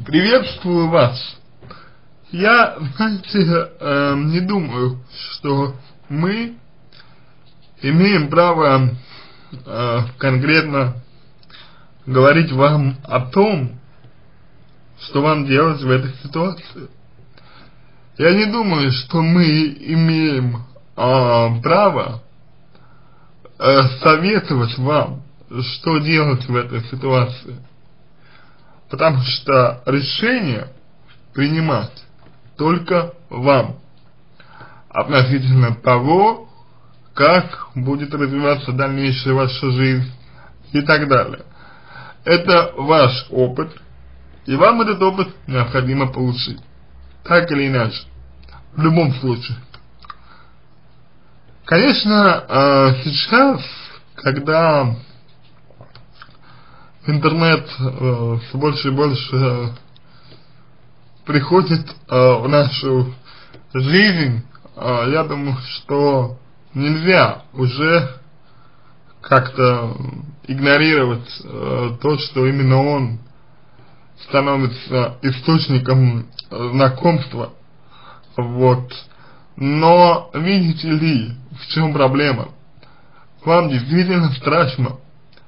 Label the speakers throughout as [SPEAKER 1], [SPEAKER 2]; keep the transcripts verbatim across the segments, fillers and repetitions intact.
[SPEAKER 1] Приветствую вас. Я, знаете, э, не думаю, что мы имеем право э, конкретно говорить вам о том, что вам делать в этой ситуации. Я не думаю, что мы имеем э, право э, советовать вам, что делать в этой ситуации. Потому что решение принимать только вам относительно того, как будет развиваться дальнейшая ваша жизнь и так далее. Это ваш опыт, и вам этот опыт необходимо получить, так или иначе, в любом случае. Конечно, сейчас, когда интернет э, все больше и больше э, приходит э, в нашу жизнь, э, я думаю, что нельзя уже как-то игнорировать э, то, что именно он становится источником э, знакомства. Вот. Но видите ли, в чем проблема? Вам действительно страшно.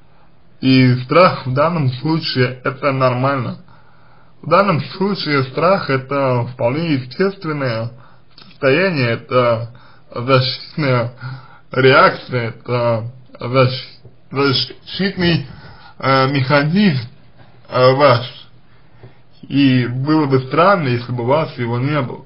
[SPEAKER 1] И страх в данном случае это нормально. В данном случае страх это вполне естественное состояние, это защитная реакция, это защ, защитный э, механизм э, ваш. И было бы странно, если бы у вас его не было.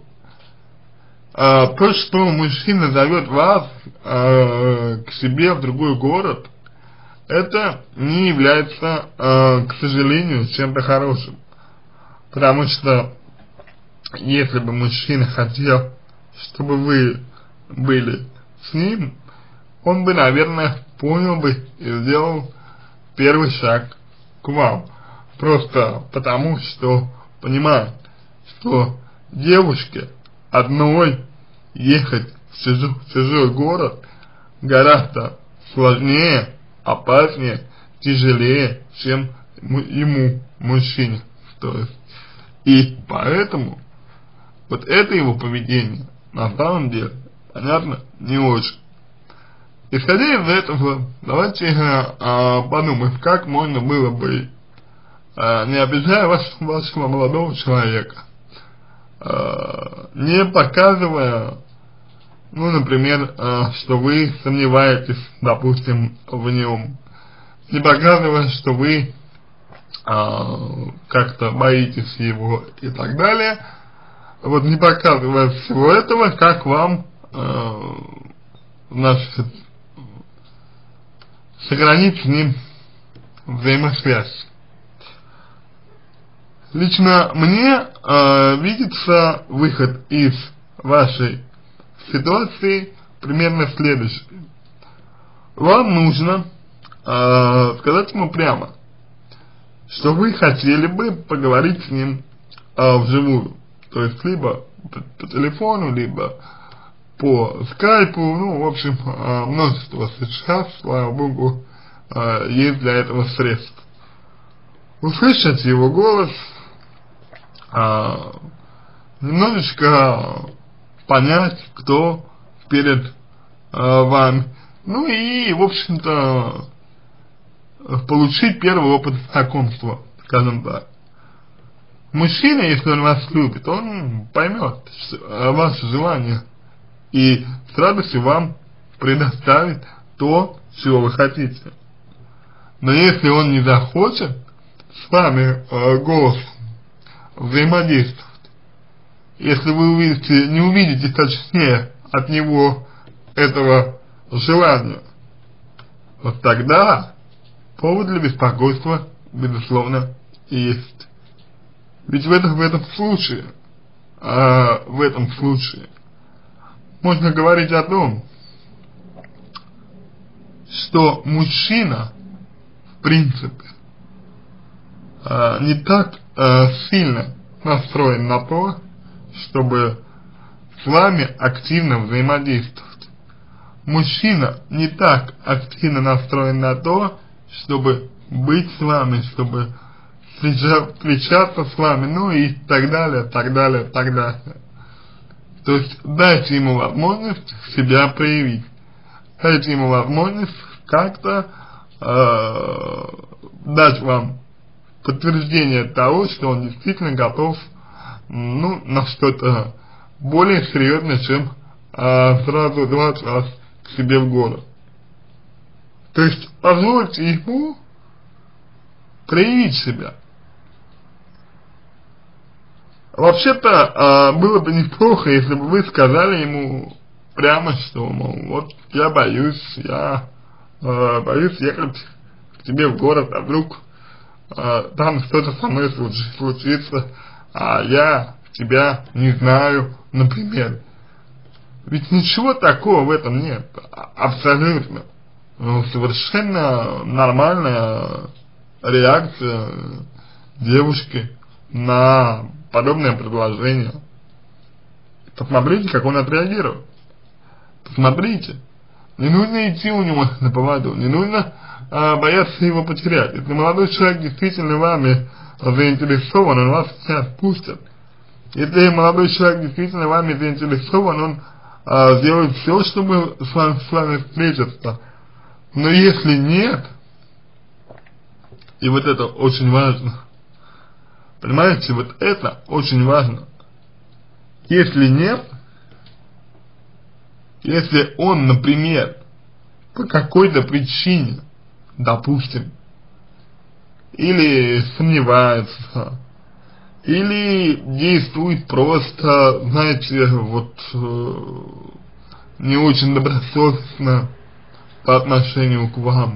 [SPEAKER 1] А, то, что мужчина зовет вас э, к себе в другой город, это не является, э, к сожалению, чем-то хорошим. Потому что если бы мужчина хотел, чтобы вы были с ним, он бы, наверное, понял бы и сделал первый шаг к вам. Просто потому, что понимает, что девушке одной ехать в чужой, в чужой город гораздо сложнее, опаснее, тяжелее, чем ему, мужчине. То есть, и поэтому вот это его поведение на самом деле, понятно, не очень. Исходя из этого, давайте э, подумаем, как можно было бы, э, не обижая вас, вашего молодого человека, э, не показывая, ну, например, э, что вы сомневаетесь, допустим, в нем, не показывая, что вы э, как-то боитесь его и так далее, вот не показывая всего этого, как вам э, значит, сохранить с ним взаимосвязь. Лично мне э, видится выход из вашей ситуации примерно следующий. Вам нужно э, сказать ему прямо, что вы хотели бы поговорить с ним э, вживую. То есть либо по, по телефону, либо по скайпу, ну, в общем, э, множество сейчас, слава богу, э, есть для этого средств. Услышать его голос, э, немножечко понять, кто перед э, вами, ну и, в общем-то, получить первый опыт знакомства, скажем так. Мужчина, если он вас любит, он поймет ваше желание и с радостью вам предоставит то, чего вы хотите. Но если он не захочет с вами э, голосом взаимодействовать, если вы увидите, не увидите, точнее, от него этого желания, вот тогда повод для беспокойства, безусловно, есть. Ведь в этом, в этом случае, а, в этом случае, можно говорить о том, что мужчина, в принципе, а, не так а, сильно настроен на то, чтобы с вами активно взаимодействовать. Мужчина не так активно настроен на то, чтобы быть с вами, чтобы встречаться с вами, ну и так далее, так далее, так далее. То есть дайте ему возможность себя проявить, дайте ему возможность как-то э, дать вам подтверждение того, что он действительно готов, ну, на что-то более серьезное, чем э, сразу звать вас к себе в город. То есть позвольте ему проявить себя. Вообще-то э, было бы неплохо, если бы вы сказали ему прямо, что, мол, вот я боюсь, я э, боюсь ехать к тебе в город, а вдруг э, там что-то со мной случится, а я тебя не знаю, например. Ведь ничего такого в этом нет, абсолютно. Ну, совершенно нормальная реакция девушки на подобное предложение. Посмотрите, как он отреагировал. Посмотрите. Не нужно идти у него на поводу, не нужно а, бояться его потерять. Если молодой человек действительно вами заинтересован, он вас не отпустит. Если молодой человек действительно вами заинтересован, он а, сделает все, чтобы с вами, с вами встретиться. Но если нет, и вот это очень важно, понимаете, вот это очень важно. Если нет, если он, например, по какой-то причине, допустим, или сомневается, или действует просто, знаете, вот э, не очень добросовестно по отношению к вам.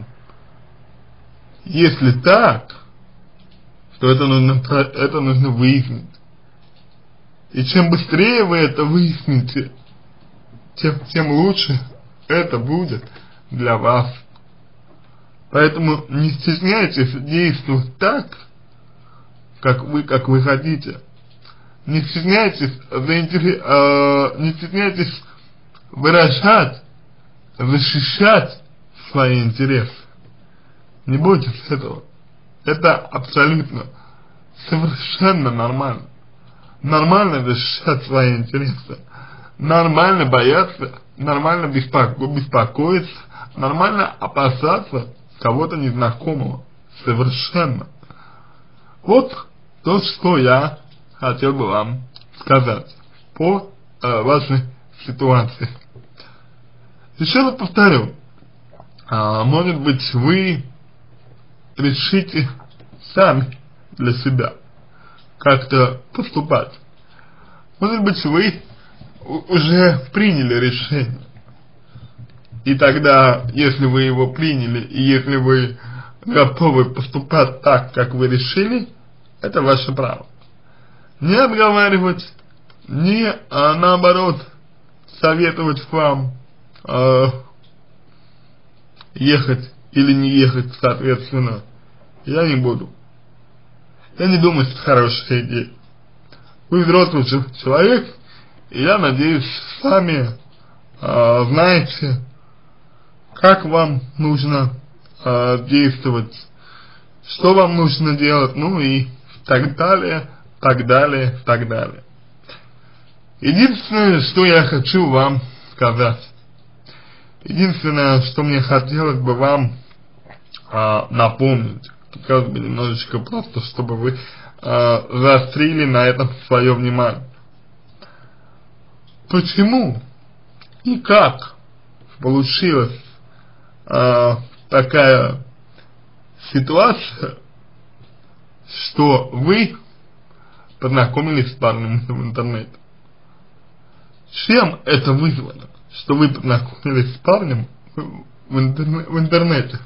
[SPEAKER 1] Если так, то это нужно, это нужно выяснить. И чем быстрее вы это выясните, тем, тем лучше это будет для вас. Поэтому не стесняйтесь действовать так, как вы, как вы хотите. Не стесняйтесь, заинтерес, э, не стесняйтесь выражать, защищать свои интересы. Не бойтесь этого. Это абсолютно, совершенно нормально. Нормально защищать свои интересы. Нормально бояться, нормально беспоко беспокоиться, нормально опасаться кого-то незнакомого. Совершенно. Вот то, что я хотел бы вам сказать по э, вашей ситуации. Еще раз повторю, а, может быть, вы решите сами для себя как-то поступать. Может быть, вы уже приняли решение. И тогда, если вы его приняли, и если вы готовы поступать так, как вы решили, это ваше право. Не отговаривать, не, а наоборот, советовать вам э, ехать или не ехать, соответственно, я не буду. Я не думаю, что это хорошая идея. Вы взрослый человек, и я надеюсь, сами э, знаете, как вам нужно э, действовать, что вам нужно делать, ну и так далее, так далее, так далее. Единственное, что я хочу вам сказать, единственное, что мне хотелось бы вам э, напомнить, хотелось бы немножечко просто, чтобы вы э, заострили на этом свое внимание. Почему и как получилась э, такая ситуация, что вы познакомились с парнем в интернете? Чем это вызвано, что вы познакомились с парнем в, интерне в интернете?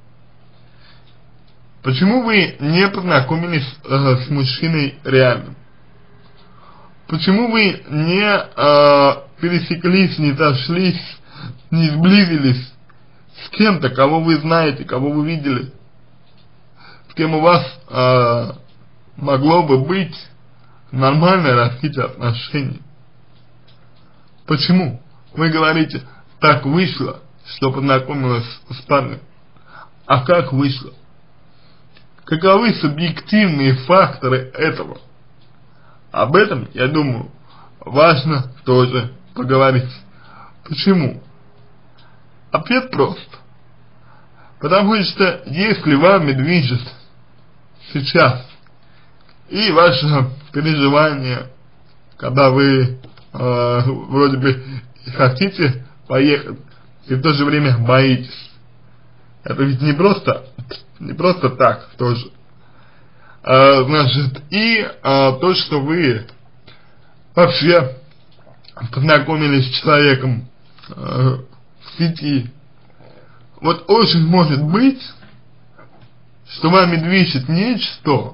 [SPEAKER 1] Почему вы не познакомились э, с мужчиной реальным? Почему вы не э, пересеклись, не сошлись, не сблизились с кем-то, кого вы знаете, кого вы видели, с кем у вас э, могло бы быть нормальное развитие отношений? Почему? Вы говорите, так вышло, что познакомилась с парнем. А как вышло? каковы субъективные факторы этого. Об этом, я думаю, важно тоже поговорить. Почему? Ответ прост. Потому что если вами движет сейчас и ваше переживание, когда вы э, вроде бы хотите поехать и в то же время боитесь, это ведь не просто, не просто так тоже. А, значит, и а, то, что вы вообще познакомились с человеком а, в сети, вот очень может быть, что вами движет нечто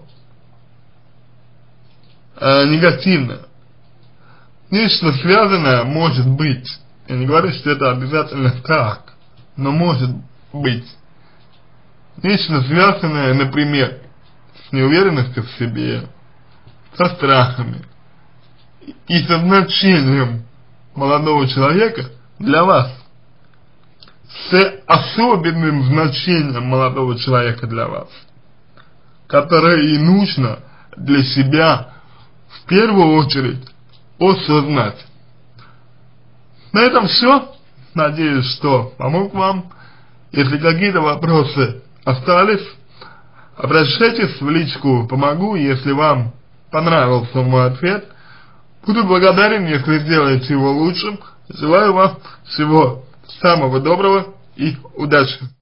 [SPEAKER 1] а, негативное, нечто связанное, может быть, я не говорю, что это обязательно так, но может быть, нечто связанное, например, с неуверенностью в себе, со страхами и со значением молодого человека для вас, с особенным значением молодого человека для вас, которое и нужно для себя в первую очередь осознать. На этом все. Надеюсь, что помог вам. Если какие-то вопросы остались, обращайтесь в личку «Помогу», если вам понравился мой ответ. Буду благодарен, если сделаете его лучшим. Желаю вам всего самого доброго и удачи.